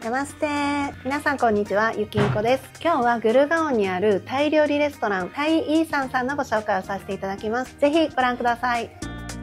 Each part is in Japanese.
ナマステ。皆さんこんにちは、ゆきんこです。今日はグルガオンにあるタイ料理レストラン、タイイーサンさんのご紹介をさせていただきます。ぜひご覧ください。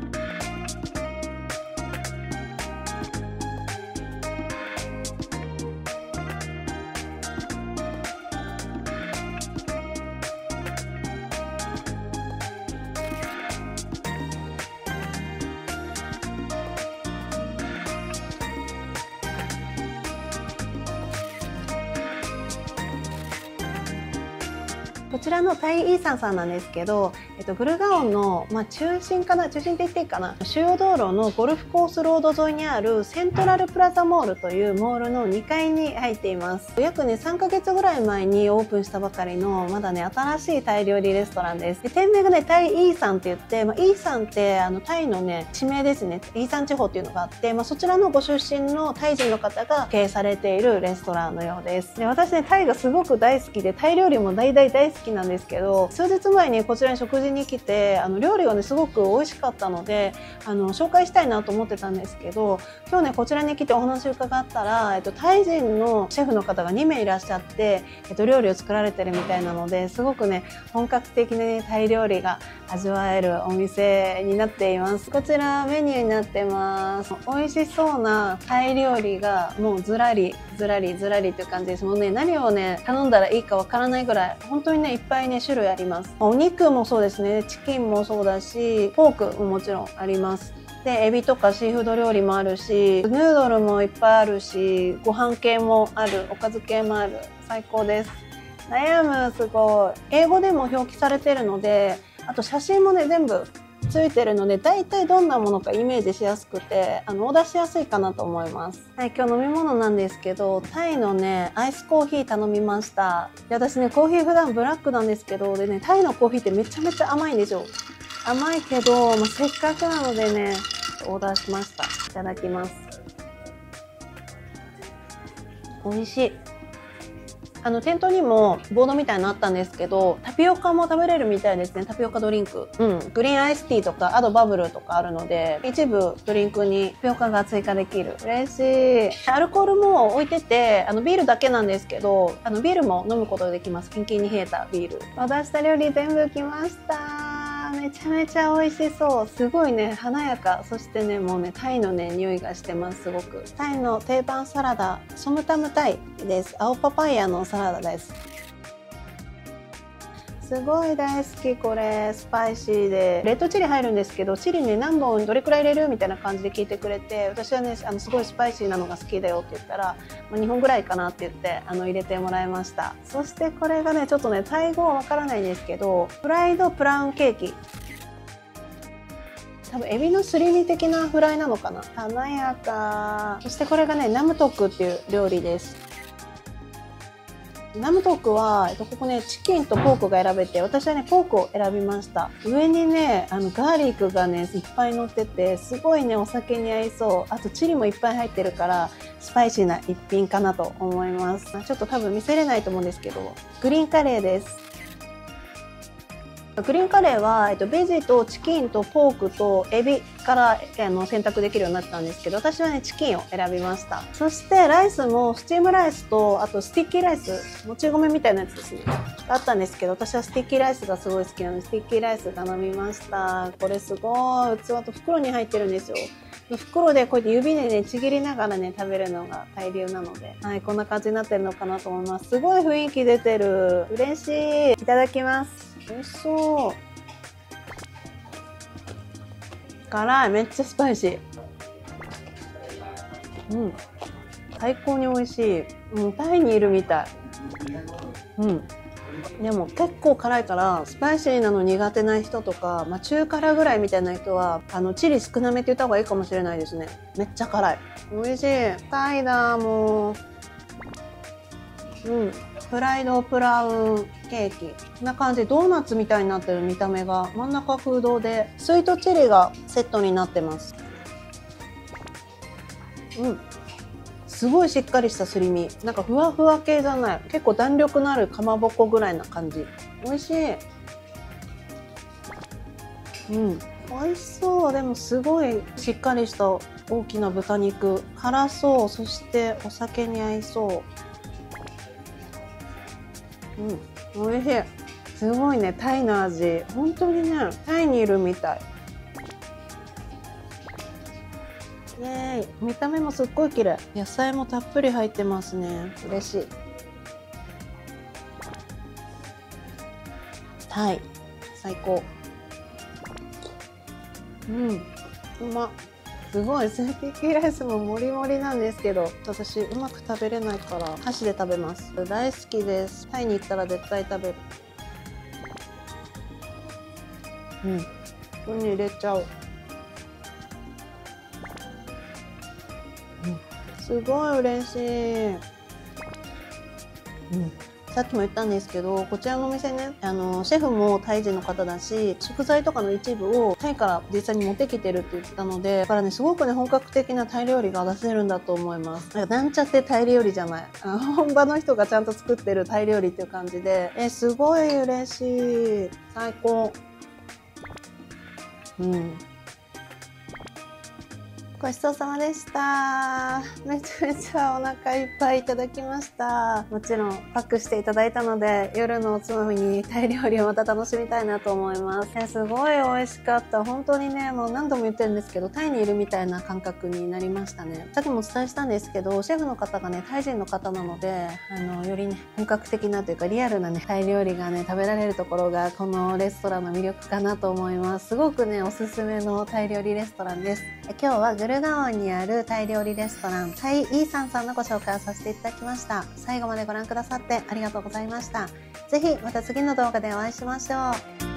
こちらのタイイーサンさんなんですけど、グルガオンの、中心って言っていいかな、主要道路のゴルフコースロード沿いにあるセントラルプラザモールというモールの2階に入っています。約ね、3ヶ月ぐらい前にオープンしたばかりの、まだね、新しいタイ料理レストランです。で店名がね、タイイーサンって言って、イーサンってタイのね、地名ですね。イーサン地方っていうのがあって、そちらのご出身のタイ人の方が経営されているレストランのようです。で、私ね、タイがすごく大好きで、タイ料理も大好きなんですけど、数日前にこちらに食事に来て、料理がねすごく美味しかったので紹介したいなと思ってたんですけど、今日ねこちらに来てお話を伺ったら、タイ人のシェフの方が2名いらっしゃって、料理を作られてるみたいなので、すごくね本格的な、タイ料理が味わえるお店になっています。こちらメニューになってます。美味しそうなタイ料理がもうずらりっていう感じです。もうね、何をね頼んだらいいかわからないぐらい本当にねいっぱいね種類あります。お肉もそうですね、チキンもそうだし、ポークももちろんあります。で、エビとかシーフード料理もあるし、ヌードルもいっぱいあるし、ご飯系もある、おかず系もある。最高です。悩む、すごい。英語でも表記されてるので、あと写真もね全部ついてるので、大体どんなものかイメージしやすくて、オーダーしやすいかなと思います。はい、今日飲み物なんですけど、タイのね、アイスコーヒー頼みました。で、私ね、コーヒー普段ブラックなんですけど、でね、タイのコーヒーってめちゃめちゃ甘いんですよ。甘いけど、せっかくなのでね、オーダーしました。いただきます。美味しい。店頭にもボードみたいなのあったんですけど、タピオカも食べれるみたいですね。タピオカドリンク。グリーンアイスティーとか、あとバブルとかあるので、一部ドリンクにタピオカが追加できる。嬉しい。アルコールも置いてて、ビールだけなんですけど、ビールも飲むことができます。キンキンに冷えたビール。オーダーした料理全部来ました。めちゃめちゃ美味しそう。すごいね、華やか。そしてね、もうね、タイのね、匂いがしてます、すごく。タイの定番サラダ、ソムタムタイです。青パパイヤのサラダです。すごい大好き、これ。スパイシーで。レッドチリ入るんですけど、チリね、何本どれくらい入れるみたいな感じで聞いてくれて、私はね、すごいスパイシーなのが好きだよって言ったら、2本ぐらいかなって言って、入れてもらいました。そしてこれがね、ちょっとね、タイ語はわからないんですけど、フライドプラウンケーキ。多分エビのすり身的なフライなのかな。華やか。そしてこれがね、ナムトックっていう料理です。ナムトックは、ここね、チキンとポークが選べて、私はね、ポークを選びました。上にね、ガーリックがね、いっぱい乗ってて、すごいね、お酒に合いそう。あと、チリもいっぱい入ってるから、スパイシーな一品かなと思います。ちょっと多分見せれないと思うんですけど、グリーンカレーです。グリーンカレーは、ベジとチキンとポークとエビから選択できるようになったんですけど、私はね、チキンを選びました。そしてライスもスチームライスと、あとスティッキーライス、もち米みたいなやつですね。あったんですけど、私はスティッキーライスがすごい好きなので、スティッキーライス頼みました。これすごい、器と袋に入ってるんですよ。袋でこうやって指でね、ちぎりながらね、食べるのが大流なので、はい、こんな感じになってるのかなと思います。すごい雰囲気出てる。嬉しい。いただきます。美味しそう。辛い。めっちゃスパイシー。最高に美味しい。タイにいるみたい。でも結構辛いから、スパイシーなの苦手な人とか、中辛ぐらいみたいな人は、チリ少なめって言った方がいいかもしれないですね。めっちゃ辛い。美味しい。タイだ、もう。フライドプラウンケーキ。こんな感じ。ドーナツみたいになってる見た目が。真ん中空洞で、スイートチリがセットになってます。すごいしっかりしたすり身。なんかふわふわ系じゃない。結構弾力のあるかまぼこぐらいな感じ。美味しい。 美味しそう。でもすごいしっかりした大きな豚肉。辛そう。そしてお酒に合いそう。美味しい。すごいね、タイの味。本当にね、タイにいるみたい。イエーイ。見た目もすっごい綺麗。野菜もたっぷり入ってますね。嬉しい。タイ、最高。うまっ。すごい、スティッキーライスももりもりなんですけど、私うまく食べれないから箸で食べます。大好きです。タイに行ったら絶対食べる。ここに入れちゃう。すごい嬉しい。さっきも言ったんですけど、こちらのお店ね、シェフもタイ人の方だし、食材とかの一部をタイから実際に持ってきてるって言ったので、だからね、すごくね、本格的なタイ料理が出せるんだと思います。なんちゃってタイ料理じゃない。本場の人がちゃんと作ってるタイ料理っていう感じで、すごい嬉しい。最高。ごちそうさまでした。めちゃめちゃお腹いっぱいいただきました。もちろんパックしていただいたので、夜のおつまみにタイ料理をまた楽しみたいなと思います。すごい美味しかった。本当にね、何度も言ってるんですけど、タイにいるみたいな感覚になりましたね。さっきもお伝えしたんですけど、シェフの方がね、タイ人の方なので、よりね、本格的なというかリアルなね、タイ料理がね、食べられるところが、このレストランの魅力かなと思います。すごくね、おすすめのタイ料理レストランです。今日はグルガオンにあるタイ料理レストラン、タイイーサンさんのご紹介をさせていただきました。最後までご覧くださってありがとうございました。ぜひまた次の動画でお会いしましょう。